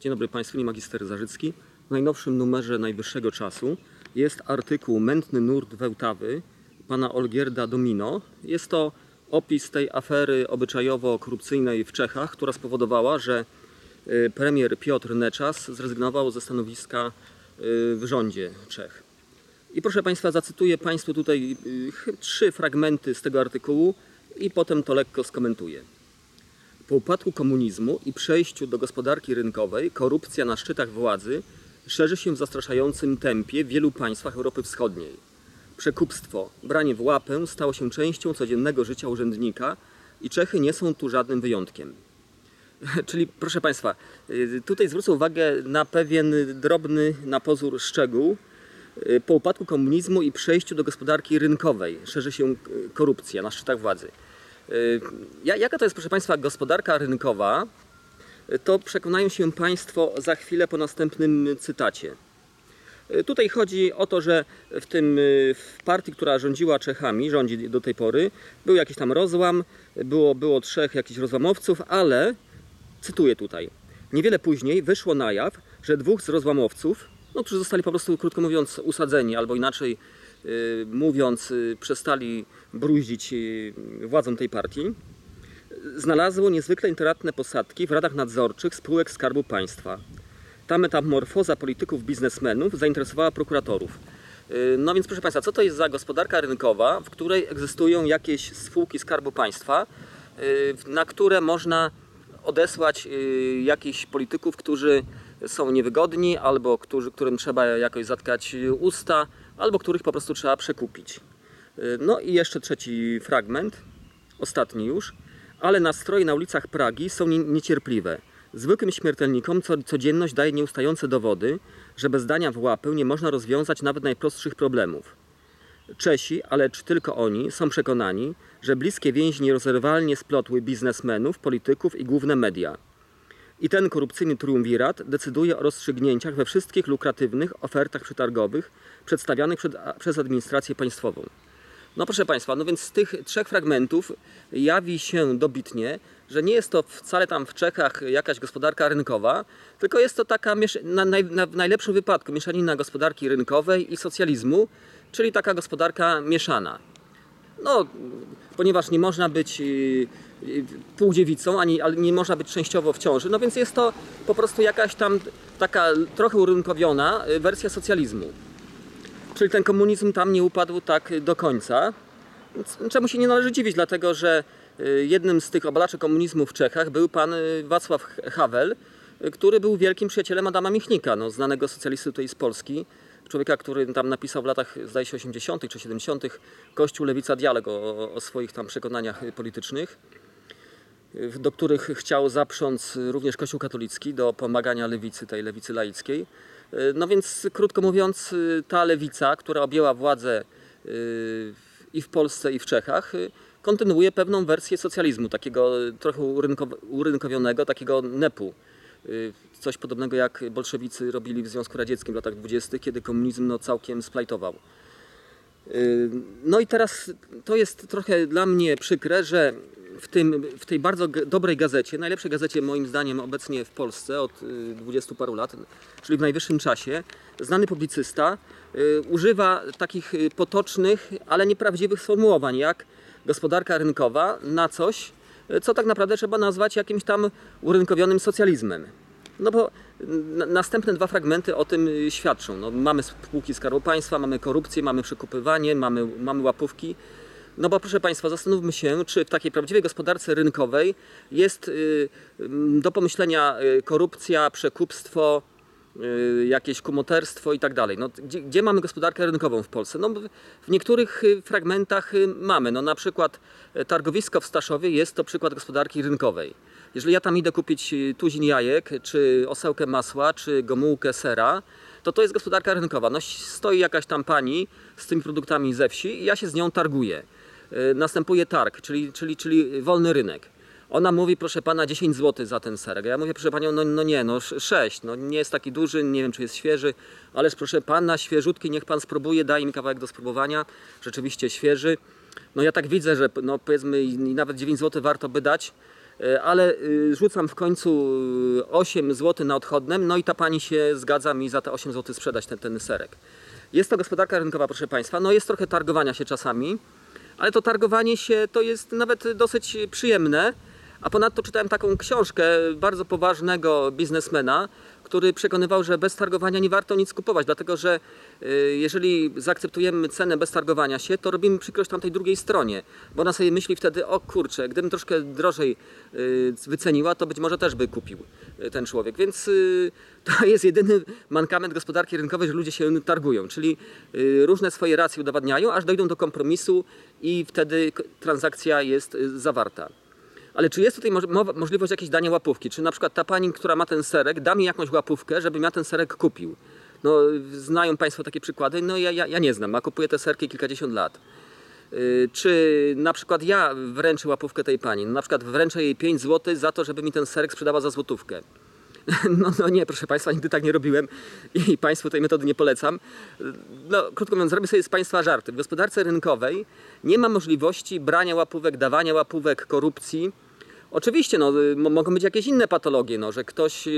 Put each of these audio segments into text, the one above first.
Dzień dobry Państwu, nie magister Zarzycki. W najnowszym numerze Najwyższego Czasu jest artykuł Mętny nurt Wełtawy pana Olgierda Domino. Jest to opis tej afery obyczajowo-korupcyjnej w Czechach, która spowodowała, że premier Piotr Nečas zrezygnował ze stanowiska w rządzie Czech. I proszę Państwa, zacytuję Państwu tutaj 3 fragmenty z tego artykułu i potem to lekko skomentuję. Po upadku komunizmu i przejściu do gospodarki rynkowej korupcja na szczytach władzy szerzy się w zastraszającym tempie w wielu państwach Europy Wschodniej. Przekupstwo, branie w łapę stało się częścią codziennego życia urzędnika i Czechy nie są tu żadnym wyjątkiem. Czyli proszę Państwa, tutaj zwrócę uwagę na pewien drobny na pozór szczegół. Po upadku komunizmu i przejściu do gospodarki rynkowej szerzy się korupcja na szczytach władzy. Jaka to jest, proszę Państwa, gospodarka rynkowa, to przekonają się Państwo za chwilę po następnym cytacie. Tutaj chodzi o to, że w partii, która rządziła Czechami, rządzi do tej pory, był jakiś tam rozłam, było 3 jakichś rozłamowców, ale, cytuję tutaj, niewiele później wyszło na jaw, że 2 z rozłamowców, którzy zostali po prostu, krótko mówiąc, usadzeni, albo inaczej mówiąc, przestali bruździć władzom tej partii, znalazło niezwykle intratne posadki w radach nadzorczych spółek Skarbu Państwa. Ta metamorfoza polityków, biznesmenów zainteresowała prokuratorów. No więc proszę Państwa, co to jest za gospodarka rynkowa, w której egzystują jakieś spółki Skarbu Państwa, na które można odesłać jakichś polityków, którzy są niewygodni, albo którym trzeba jakoś zatkać usta, albo których po prostu trzeba przekupić. No i jeszcze 3 fragment, ostatni już. Ale nastroje na ulicach Pragi są niecierpliwe. Zwykłym śmiertelnikom codzienność daje nieustające dowody, że bez dania w łapę nie można rozwiązać nawet najprostszych problemów. Czesi, ale czy tylko oni, są przekonani, że bliskie więzi nierozerwalnie splotły biznesmenów, polityków i główne media. I ten korupcyjny triumvirat decyduje o rozstrzygnięciach we wszystkich lukratywnych ofertach przetargowych przedstawianych przez administrację państwową. No proszę Państwa, no więc z tych 3 fragmentów jawi się dobitnie, że nie jest to wcale tam w Czechach jakaś gospodarka rynkowa, tylko jest to taka w najlepszym wypadku mieszanina gospodarki rynkowej i socjalizmu, czyli taka gospodarka mieszana. No, ponieważ nie można być półdziewicą, ale nie można być częściowo w ciąży, no więc jest to po prostu jakaś tam taka trochę urynkowiona wersja socjalizmu. Czyli ten komunizm tam nie upadł tak do końca, czemu się nie należy dziwić, dlatego że jednym z tych obalaczy komunizmu w Czechach był pan Václav Havel, który był wielkim przyjacielem Adama Michnika, znanego socjalisty tutaj z Polski, człowieka, który tam napisał w latach, zdaje się, 80. czy 70. Kościół Lewica Dialog o swoich tam przekonaniach politycznych, do których chciał zaprząc również Kościół katolicki do pomagania lewicy, tej lewicy laickiej. No więc, krótko mówiąc, ta lewica, która objęła władzę i w Polsce, i w Czechach, kontynuuje pewną wersję socjalizmu, takiego trochę urynkowionego, takiego NEP-u. Coś podobnego jak bolszewicy robili w Związku Radzieckim w latach 20., kiedy komunizm całkiem splajtował. No i teraz to jest trochę dla mnie przykre, że w tej bardzo dobrej gazecie, najlepszej gazecie moim zdaniem obecnie w Polsce od 20 paru lat, czyli w Najwyższym Czasie, znany publicysta używa takich potocznych, ale nieprawdziwych sformułowań jak gospodarka rynkowa na coś, co tak naprawdę trzeba nazwać jakimś tam urynkowionym socjalizmem. No bo następne 2 fragmenty o tym świadczą. No, mamy spółki Skarbu Państwa, mamy korupcję, mamy przekupywanie, mamy łapówki. No bo proszę Państwa, zastanówmy się, czy w takiej prawdziwej gospodarce rynkowej jest do pomyślenia korupcja, przekupstwo, jakieś kumoterstwo i tak dalej. No, gdzie mamy gospodarkę rynkową w Polsce? No, w niektórych fragmentach mamy. No, na przykład targowisko w Staszowie jest to przykład gospodarki rynkowej. Jeżeli ja tam idę kupić tuzin jajek, czy osełkę masła, czy gomułkę sera, to jest gospodarka rynkowa. No, stoi jakaś tam pani z tymi produktami ze wsi i ja się z nią targuję. Następuje targ, czyli wolny rynek. Ona mówi, proszę pana, 10 zł za ten serek. Ja mówię, proszę panią, no nie, 6. No nie jest taki duży, nie wiem, czy jest świeży, ależ proszę pana, świeżutki, niech pan spróbuje, daj mi kawałek do spróbowania. Rzeczywiście świeży. No ja tak widzę, że no powiedzmy i nawet 9 zł warto by dać. ale rzucam w końcu 8 zł na odchodnem, no i ta pani się zgadza mi za te 8 zł sprzedać ten serek. Jest to gospodarka rynkowa, proszę Państwa, no jest trochę targowania się czasami, ale to targowanie się to jest nawet dosyć przyjemne, a ponadto czytałem taką książkę bardzo poważnego biznesmena, który przekonywał, że bez targowania nie warto nic kupować, dlatego że jeżeli zaakceptujemy cenę bez targowania się, to robimy przykrość tamtej drugiej stronie, bo ona sobie myśli wtedy, o kurczę, gdybym troszkę drożej wyceniła, to być może też by kupił ten człowiek, więc to jest jedyny mankament gospodarki rynkowej, że ludzie się targują, czyli różne swoje racje udowadniają, aż dojdą do kompromisu i wtedy transakcja jest zawarta. Ale czy jest tutaj możliwość jakiejś dania łapówki? Czy na przykład ta pani, która ma ten serek, da mi jakąś łapówkę, żebym ja ten serek kupił? No, znają Państwo takie przykłady? No ja nie znam, a kupuję te serki kilkadziesiąt lat. Czy na przykład ja wręczę łapówkę tej pani? No, na przykład wręczę jej 5 zł za to, żeby mi ten serek sprzedała za złotówkę. No nie, proszę Państwa, nigdy tak nie robiłem i Państwu tej metody nie polecam. No, krótko mówiąc, zrobię sobie z Państwa żarty. W gospodarce rynkowej nie ma możliwości brania łapówek, dawania łapówek, korupcji. Oczywiście mogą być jakieś inne patologie, że ktoś...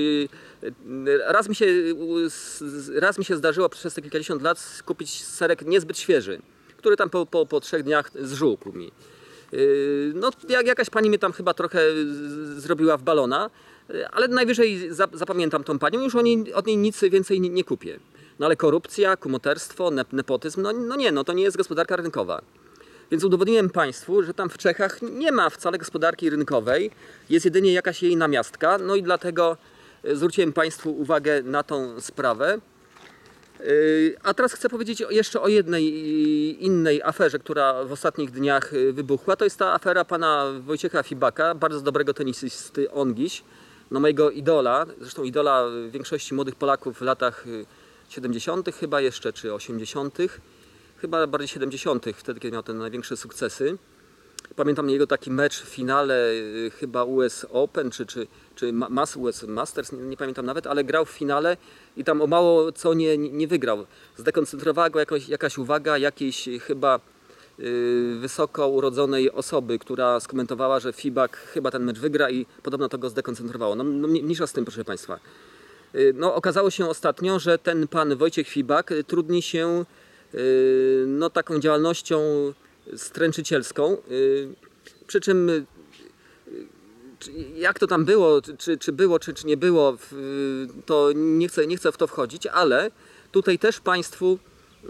Raz mi się zdarzyło przez te kilkadziesiąt lat kupić serek niezbyt świeży, który tam po 3 dniach zżółkł mi. No jakaś pani mnie tam chyba trochę zrobiła w balona, ale najwyżej zapamiętam tą panią, już od niej nic więcej nie kupię. No ale korupcja, kumoterstwo, nepotyzm, to nie jest gospodarka rynkowa. Więc udowodniłem Państwu, że tam w Czechach nie ma wcale gospodarki rynkowej, jest jedynie jakaś jej namiastka, no i dlatego zwróciłem Państwu uwagę na tą sprawę. A teraz chcę powiedzieć jeszcze o jednej innej aferze, która w ostatnich dniach wybuchła. To jest ta afera pana Wojciecha Fibaka, bardzo dobrego tenisisty Ongiś, mojego idola, zresztą idola większości młodych Polaków w latach 70. chyba jeszcze, czy 80. Chyba bardziej 70., wtedy kiedy miał te największe sukcesy. Pamiętam jego taki mecz w finale chyba US Open czy US Masters, nie pamiętam nawet, ale grał w finale i tam o mało co nie wygrał. Zdekoncentrowała go jakaś uwaga jakiejś chyba wysoko urodzonej osoby, która skomentowała, że Fibak chyba ten mecz wygra i podobno to go zdekoncentrowało. Mniejsza z tym, proszę Państwa. Okazało się ostatnio, że ten pan Wojciech Fibak trudni się taką działalnością stręczycielską, przy czym jak to tam było, czy było, czy nie było, to nie chcę w to wchodzić, ale tutaj też Państwu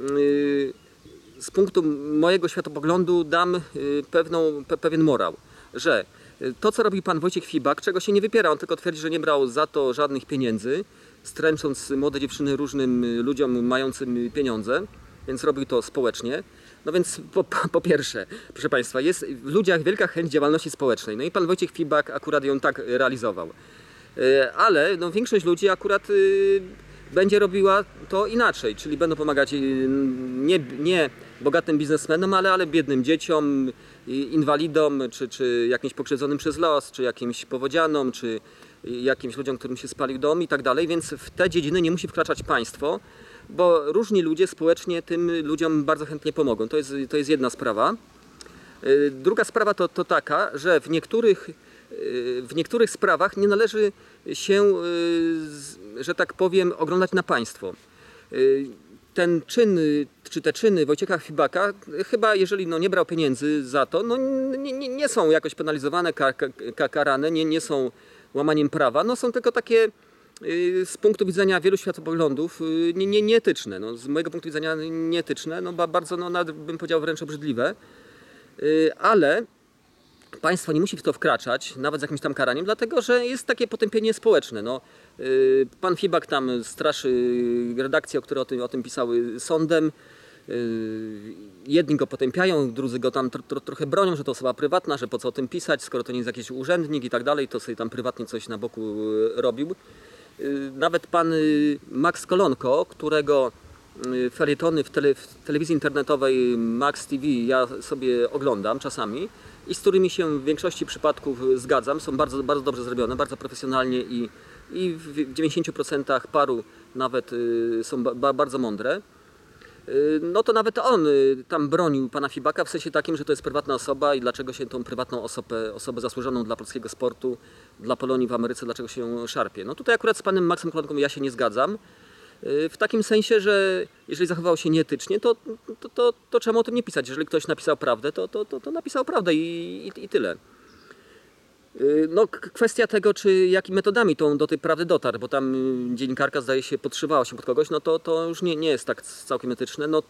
z punktu mojego światopoglądu dam pewien morał, że to, co robi pan Wojciech Fibak, czego się nie wypiera, on tylko twierdzi, że nie brał za to żadnych pieniędzy, stręcząc młode dziewczyny różnym ludziom mającym pieniądze, więc robił to społecznie. No więc po pierwsze, proszę Państwa, jest w ludziach wielka chęć działalności społecznej. No i pan Wojciech Fibak akurat ją tak realizował. Ale większość ludzi akurat będzie robiła to inaczej, czyli będą pomagać nie bogatym biznesmenom, ale biednym dzieciom, inwalidom, czy jakimś pokrzywdzonym przez los, czy jakimś powodzianom, czy jakimś ludziom, którym się spalił dom i tak dalej. Więc w te dziedziny nie musi wkraczać państwo, bo różni ludzie społecznie tym ludziom bardzo chętnie pomogą. To jest jedna sprawa. Druga sprawa to taka, że w niektórych sprawach nie należy się, że tak powiem, oglądać na państwo. Ten czyn, czy te czyny Wojciecha Fibaka, chyba jeżeli nie brał pieniędzy za to, nie są jakoś penalizowane, karane, nie są łamaniem prawa, są tylko takie z punktu widzenia wielu światopoglądów nieetyczne. Z mojego punktu widzenia nieetyczne, bardzo, nawet bym powiedział wręcz obrzydliwe, ale państwo nie musi w to wkraczać, nawet z jakimś tam karaniem, dlatego że jest takie potępienie społeczne. Pan Fibak tam straszy redakcje, które o tym pisały, sądem. Jedni go potępiają, drudzy go tam trochę bronią, że to osoba prywatna, że po co o tym pisać, skoro to nie jest jakiś urzędnik i tak dalej, to sobie tam prywatnie coś na boku robił. Nawet pan Max Kolonko, którego felietony w telewizji internetowej Max TV ja sobie oglądam czasami i z którymi się w większości przypadków zgadzam, są bardzo, bardzo dobrze zrobione, bardzo profesjonalnie i w 90% paru nawet są bardzo mądre. no to nawet on tam bronił pana Fibaka w sensie takim, że to jest prywatna osoba i dlaczego się tą prywatną osobę zasłużoną dla polskiego sportu, dla Polonii w Ameryce, dlaczego się ją szarpie. No tutaj akurat z panem Maxem Kolonką ja się nie zgadzam. W takim sensie, że jeżeli zachował się nieetycznie, to czemu o tym nie pisać? Jeżeli ktoś napisał prawdę, to napisał prawdę i tyle. No, kwestia tego, czy jakimi metodami do tej prawdy dotarł, bo tam dziennikarka zdaje się podszywała się pod kogoś, no to już nie jest tak całkiem etyczne. No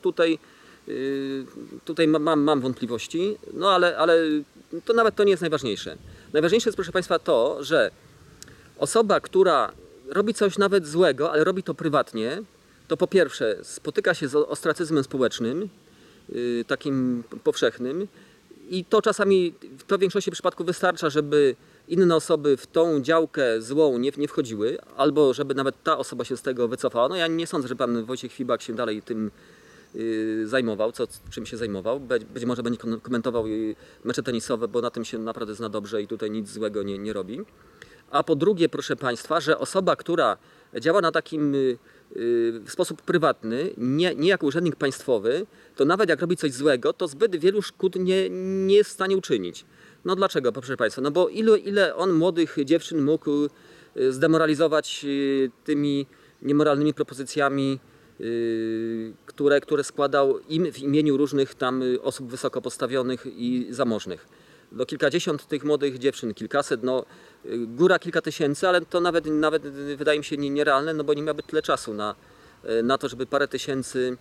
tutaj mam wątpliwości, no ale to nawet to nie jest najważniejsze. Najważniejsze jest, proszę Państwa, to, że osoba, która robi coś nawet złego, ale robi to prywatnie, to po pierwsze spotyka się z ostracyzmem społecznym, takim powszechnym, i to czasami, to w większości przypadków wystarcza, żeby inne osoby w tą działkę złą nie wchodziły, albo żeby nawet ta osoba się z tego wycofała. No ja nie sądzę, że pan Wojciech Fibak się dalej tym zajmował, czym się zajmował. Być może będzie komentował mecze tenisowe, bo na tym się naprawdę zna dobrze i tutaj nic złego nie robi. A po drugie, proszę Państwa, że osoba, która działa na takim w sposób prywatny, nie jako urzędnik państwowy, to nawet jak robi coś złego, to zbyt wielu szkód nie jest w stanie uczynić. No dlaczego, proszę Państwa? No bo ile on młodych dziewczyn mógł zdemoralizować tymi niemoralnymi propozycjami, które składał im w imieniu różnych tam osób wysoko postawionych i zamożnych. No kilkadziesiąt tych młodych dziewczyn, kilkaset, no góra kilka tysięcy, ale to nawet wydaje mi się nierealne, no bo nie miałby tyle czasu na to, żeby parę tysięcy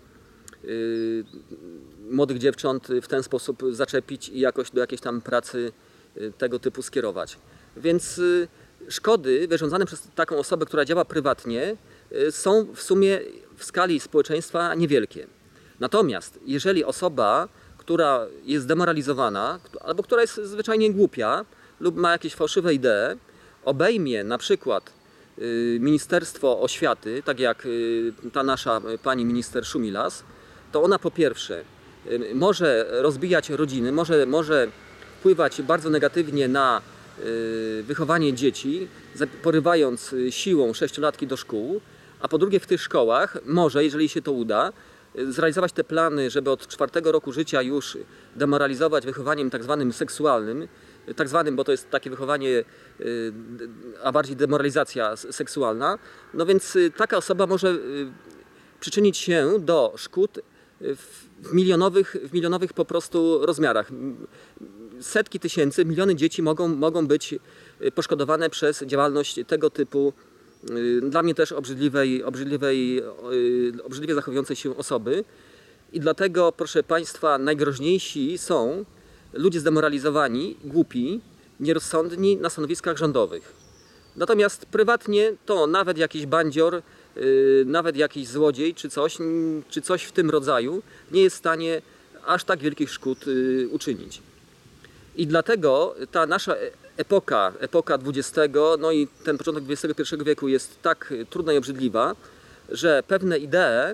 młodych dziewcząt w ten sposób zaczepić i jakoś do jakiejś tam pracy tego typu skierować. Więc szkody wyrządzane przez taką osobę, która działa prywatnie, są w sumie w skali społeczeństwa niewielkie. Natomiast jeżeli osoba, która jest zdemoralizowana, albo która jest zwyczajnie głupia lub ma jakieś fałszywe idee, obejmie na przykład Ministerstwo Oświaty, tak jak ta nasza pani minister Szumilas, to ona po pierwsze może rozbijać rodziny, może wpływać bardzo negatywnie na wychowanie dzieci, porywając siłą sześciolatki do szkół, a po drugie w tych szkołach może, jeżeli się to uda, zrealizować te plany, żeby od 4 roku życia już demoralizować wychowaniem tak zwanym seksualnym, tak zwanym, bo to jest takie wychowanie, a bardziej demoralizacja seksualna, no więc taka osoba może przyczynić się do szkód w milionowych po prostu rozmiarach. Setki tysięcy, miliony dzieci mogą być poszkodowane przez działalność tego typu, dla mnie też obrzydliwie zachowującej się osoby. I dlatego, proszę Państwa, najgroźniejsi są ludzie zdemoralizowani, głupi, nierozsądni na stanowiskach rządowych. Natomiast prywatnie to nawet jakiś bandzior, nawet jakiś złodziej czy coś w tym rodzaju nie jest w stanie aż tak wielkich szkód uczynić. I dlatego ta nasza epoka XX, no i ten początek XXI wieku jest tak trudna i obrzydliwa, że pewne idee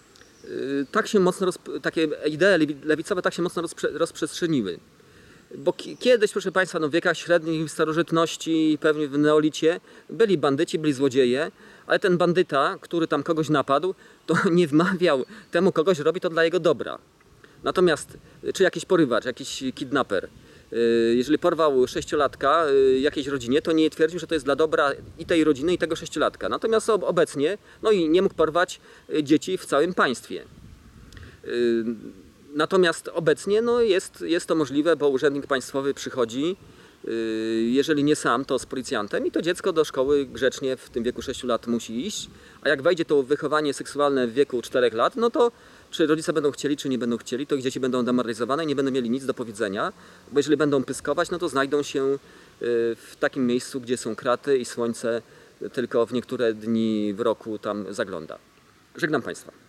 takie idee lewicowe tak się mocno rozprzestrzeniły. Bo kiedyś, proszę Państwa, w wiekach średnich, w starożytności, pewnie w neolicie, byli bandyci, byli złodzieje, ale ten bandyta, który tam kogoś napadł, to nie wmawiał temu, kogoś robi to dla jego dobra. Natomiast, czy jakiś porywacz, jakiś kidnaper, jeżeli porwał sześciolatka jakiejś rodzinie, to nie twierdził, że to jest dla dobra i tej rodziny, i tego sześciolatka. Natomiast obecnie, no i nie mógł porwać dzieci w całym państwie. Natomiast obecnie no jest to możliwe, bo urzędnik państwowy przychodzi, jeżeli nie sam, to z policjantem i to dziecko do szkoły grzecznie w tym wieku 6 lat musi iść, a jak wejdzie to wychowanie seksualne w wieku 4 lat, no to czy rodzice będą chcieli, czy nie będą chcieli, to ich dzieci będą demoralizowane i nie będą mieli nic do powiedzenia, bo jeżeli będą pyskować, no to znajdą się w takim miejscu, gdzie są kraty i słońce tylko w niektóre dni w roku tam zagląda. Żegnam Państwa.